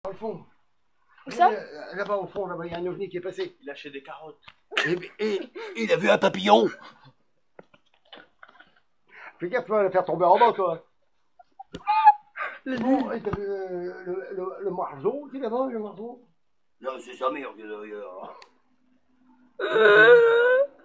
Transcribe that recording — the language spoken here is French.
Dans le fond. Où ça? Là-bas au fond, là-bas, il y a un ovni qui est passé. Il lâchait des carottes. Et il a vu un papillon. Fais gaffe, tu vas le faire tomber en bas, toi. Bon, et t'as vu le marceau qui est là-bas, le marceau? Non, c'est sa mère qui est derrière.